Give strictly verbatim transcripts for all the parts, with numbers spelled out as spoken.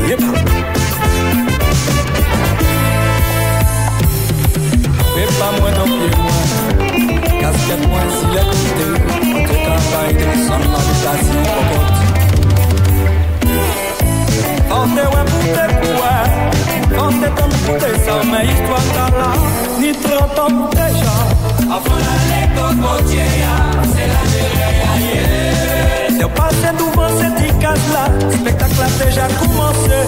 Fais pas moins dans pied moi, casquette moins s'il est côté, on te campagne de son habitation cocotte. On te ouais pour tes pouvoirs, on te donne pour tes sommes, mais histoire t'as là, ni trente ans pour tes gens. Avant l'aller cocotier, c'est la vérité. T'es passé devant cette case-là, spectacle a déjà commencé.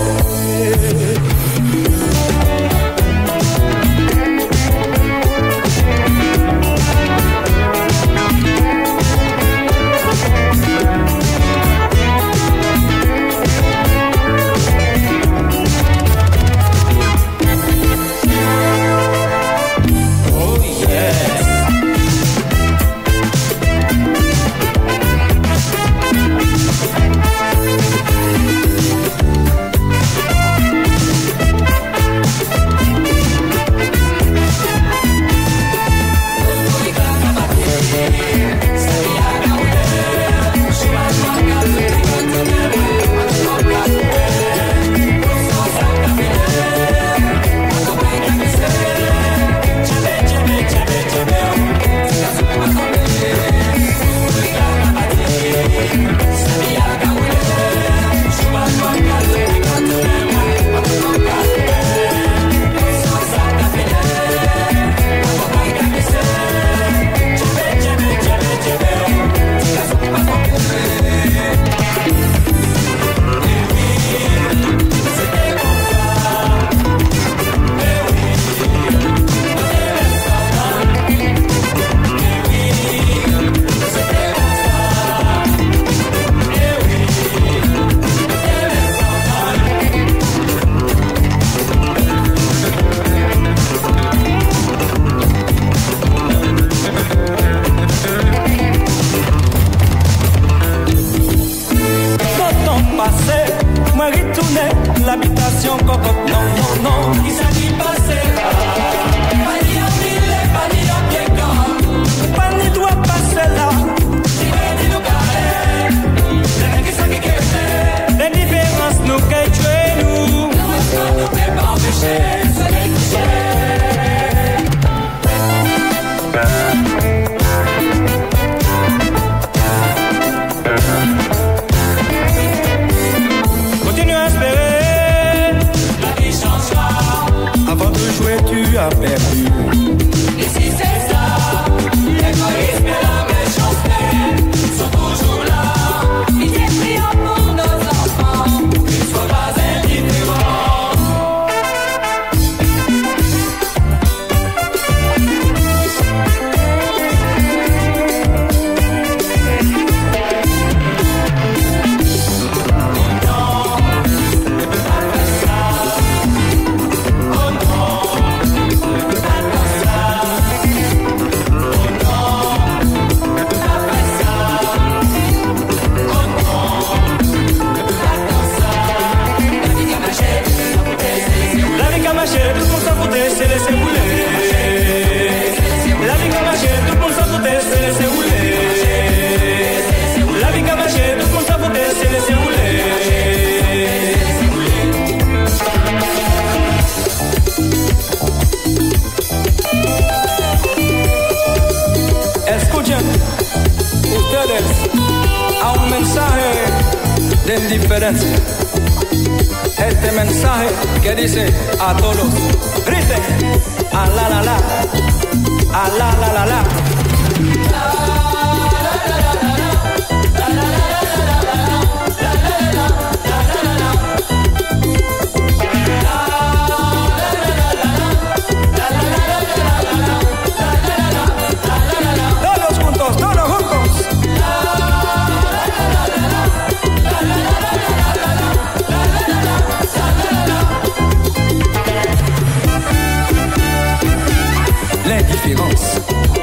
L'habitation cocotte, non, non, non, il s'agit passer. Pani en mille, pani en piécan. Pani doit passer là. Si vedi nous carré, les qui sont qui quittent. Les différences nous quittent chez nous. Nous ne pouvons pas empêcher, se découcher. Avant de jouer, tu as perdu. Et si c'est ça, l'égoïsme et la méchanceté sont toujours là. Ils prions pour nos enfants, qu'ils ne soient pas indifférents. Se laisser rouler. La vie qu'a marché, tout le monde s'en foutait, se laisser rouler. La vie qu'a marché, tout le monde s'en foutait, se laisser rouler. Escuchen ustedes a un mensaje de indiferencia. Este mensaje que dice a todos, griten, a la la la, a la la la la. Todos juntos, todos juntos. L'indifférence